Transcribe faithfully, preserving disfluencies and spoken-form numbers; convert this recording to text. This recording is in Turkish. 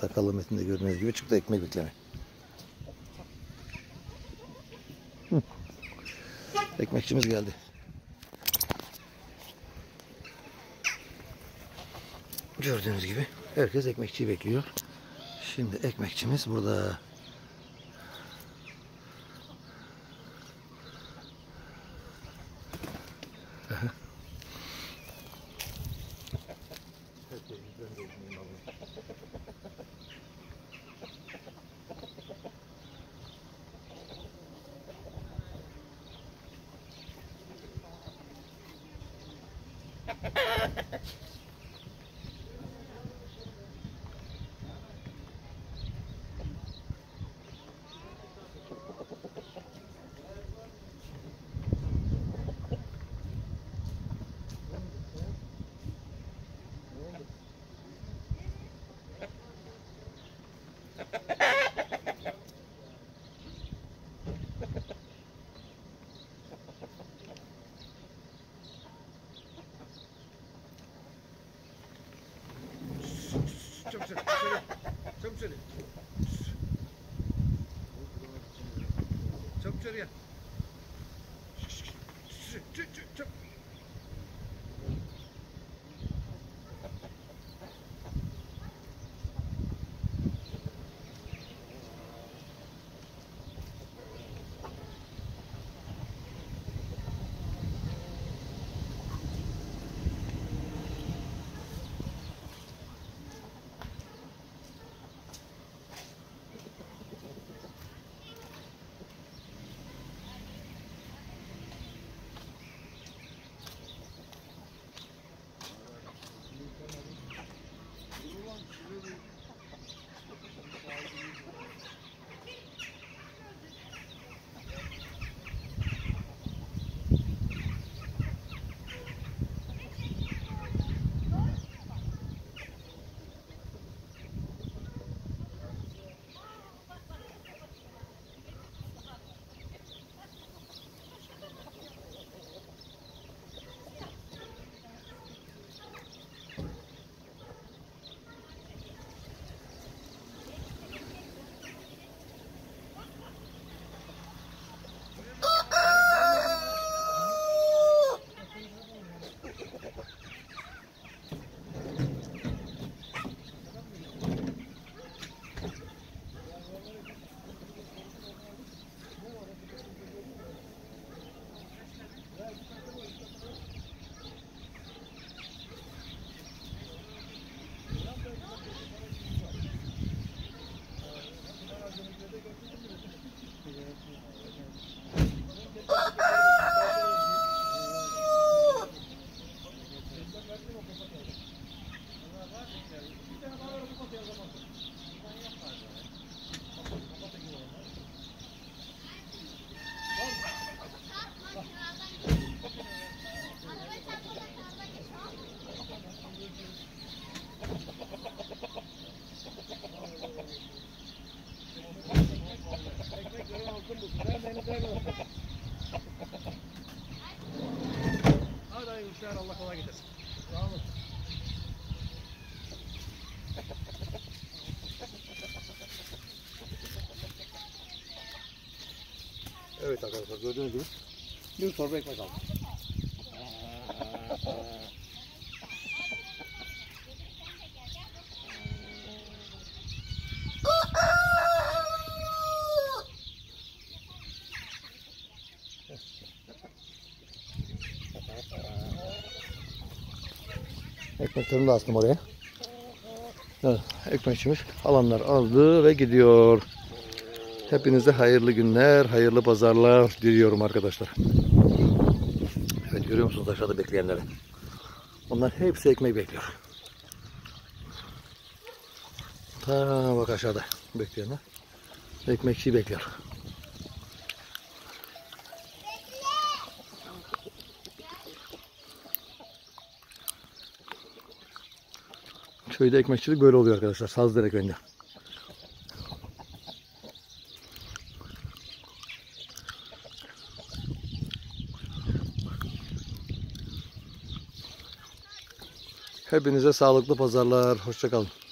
Sakallı Metin de gördüğünüz gibi çıktı ekmek bekleme. Ekmekçimiz geldi. Gördüğünüz gibi herkes ekmekçiyi bekliyor. Şimdi ekmekçimiz burada. Çabuk söyle, söyle. Çabuk söyle. Çabuk söyle ya. Çabuk. Hadi hayırlı işler, Allah kolay getirsin. Sağ olun. Evet arkadaşlar, gördüğünüz gibi bir torba ekmek aldım. Ekmeklerimi de astım oraya. Evet, ekmekçimiz alanlar aldı ve gidiyor. Hepinize hayırlı günler, hayırlı pazarlar diliyorum arkadaşlar. Evet, görüyor musunuz aşağıda bekleyenleri? Onlar hepsi ekmek bekliyor. Ta bak aşağıda bekleyenler. Ekmekçiyi bekliyor. Köyde ekmekçilik böyle oluyor arkadaşlar. Sazdere köyünde. Hepinize sağlıklı pazarlar. Hoşça kalın.